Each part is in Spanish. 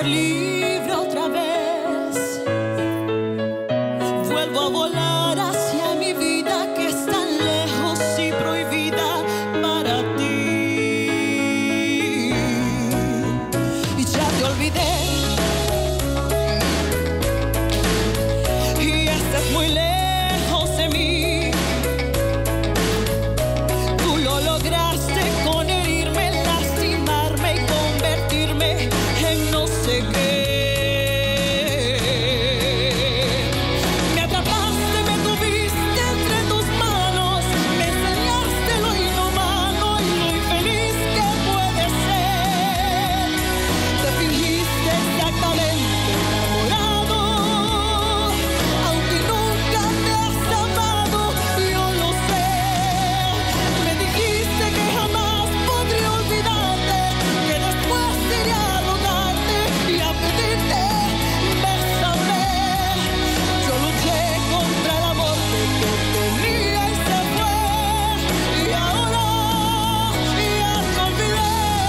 ser libre otra vez. Vuelvo a volar hacia mi vida que es tan lejos y prohibida para ti. Y ya te olvidé. Y estás muy lejos de mí. Tú lo lograste con herirme, lastimarme y convertirme en no sé qué. Me atrapaste, me tuviste entre tus manos, me enseñaste lo inhumano y lo infeliz que puede ser. Te fingiste exactamente enamorado, aunque nunca me has amado, yo lo sé. Me dijiste que jamás podría olvidarte, que después iría a rogarte y a pedirte, bésame. Yo luché contra el amor que yo tenía y se fue, y ahora ya te olvidé.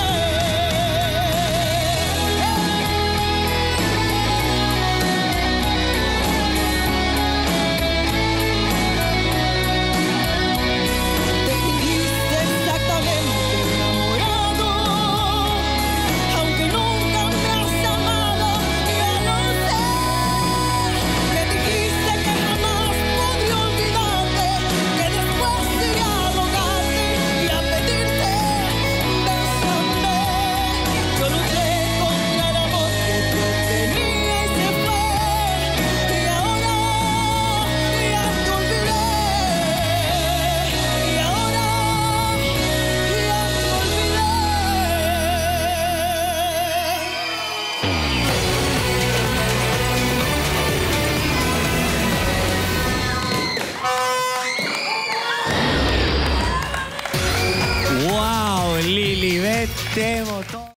Te fingiste exactamente enamorado, aunque nunca me has amado, ya lo sé. Me dijiste que jamás podría olvidarte, que después iría a rogarte y a pedirte, bésame. Yo luché contra el amor que yo tenía y se fue, y ahora ya te olvidé. Y ahora ya ¡Wow, Lilibet! ¡Te amo!